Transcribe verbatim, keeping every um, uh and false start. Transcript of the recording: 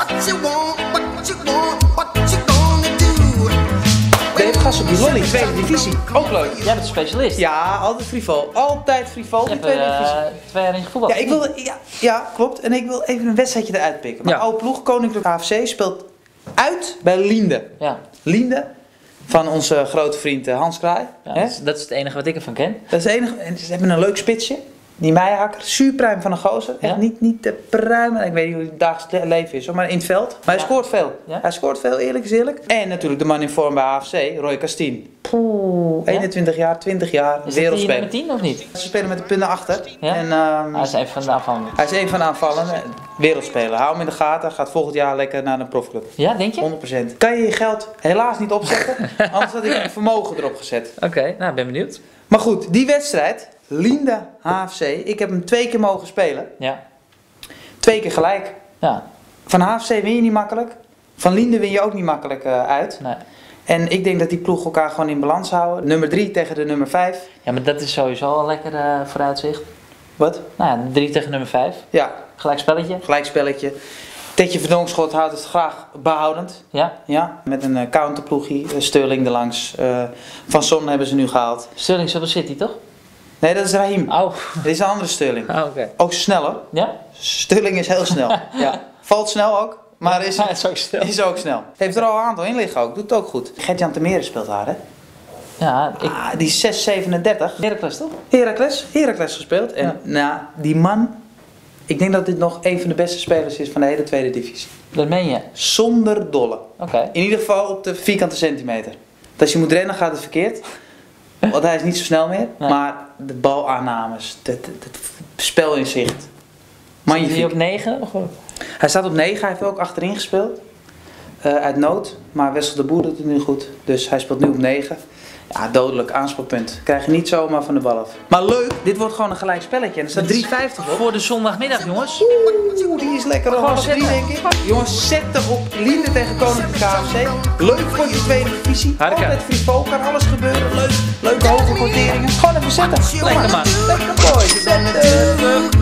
Even gas op die lolly, tweede divisie. Ook leuk. Jij bent een specialist. Ja, altijd frivol. Altijd frivol. Je Die hebt tweede er divisie. uh, twee jaar in gevoetbald. Ja, ik wil, ja, ja, klopt. En ik wil even een wedstrijdje eruit pikken. Mijn Ja. oude ploeg, Koninklijk H F C, speelt uit bij Liende. Ja. Liende, van onze grote vriend uh, Hans Kraai. Ja, Hè? dat, is, dat is het enige wat ik ervan ken. Dat is het enige. En ze hebben een leuk spitsje. Die Meijerhakker, superpruim van een gozer. Echt Ja? niet, niet de pruim. Ik weet niet hoe het dagelijks leven is, hoor, maar in het veld. Maar hij Ja. scoort veel. Ja? Hij scoort veel, eerlijk is eerlijk. En natuurlijk de man in vorm bij H F C, Roy Castien. Poeh, Ja? eenentwintig jaar, twintig jaar, Is dat die wereldspeler. nummer tien of niet? Ze spelen met de punten achter. Ja? En, ehm, Hij is even van de aanvang. hij is een van de aanvallenden. Wereldspeler. Hou hem in de gaten. Gaat volgend jaar lekker naar een profclub. Ja, denk je? Oké, honderd procent. Kan je je geld helaas niet opzetten. Anders had ik een vermogen erop gezet. nou, ben benieuwd. Maar goed, die wedstrijd. Liende H F C. Ik heb hem twee keer mogen spelen. Ja. Twee keer gelijk. Ja, Van H F C win je niet makkelijk. Van Liende win je ook niet makkelijk uh, uit. nee. En ik denk dat die ploeg elkaar gewoon in balans houden. Nummer drie tegen de nummer vijf. Ja, maar dat is sowieso al lekker uh, vooruitzicht. Wat? Nou ja, drie tegen nummer vijf. Ja, Gelijk spelletje. gelijkspelletje. Tetje Verdonkschot houdt het graag behoudend. Ja. Ja, met een uh, counterploegie. Uh, Sterling erlangs. Uh, Van Son hebben ze nu gehaald. Sterling Silver City, toch? Nee, dat is Raheem. Oh. Dit is een andere Sterling. Oh, oké. Ook sneller. Ja? Sterling is heel snel. Ja. Valt snel ook, maar is, Ja, is ook snel. is ook snel. Heeft er al een aantal in liggen ook. Doet het ook goed. Gert-Jan Temere speelt daar, hè? Ja, ik... Ah, die is zes zevenendertig. Heracles, toch? Heracles. Heracles gespeeld. En Ja. nou, die man... Ik denk dat dit nog een van de beste spelers is van de hele tweede divisie. Dat meen je. Zonder dolle. Oké. In ieder geval op de vierkante centimeter. Dat als je moet rennen gaat het verkeerd. Want hij is niet zo snel meer. Nee. Maar de balaannames, het, het, het spelinzicht. Zit hij Magnifiek. op negen? Of... Hij staat op negen, hij heeft ook achterin gespeeld. Uh, uit nood, maar Wessel de Boer doet het nu goed. Dus hij speelt nu op negen. Ja, dodelijk, aanspoelpunt. Krijg je niet zomaar van de bal af. Maar leuk, dit wordt gewoon een gelijk spelletje. En er staat drie vijftig op. Voor de zondagmiddag, jongens. Oeh, die is lekker om half drie, denk ik. Jongens, zetten op Liende tegen Koninklijke H F C. Leuk voor je tweede divisie. Harika. Altijd frivol, kan alles gebeuren. Leuk, leuke hoge quoteringen. Gewoon even zetten. Lekker man. Lekker mooi. Zetten.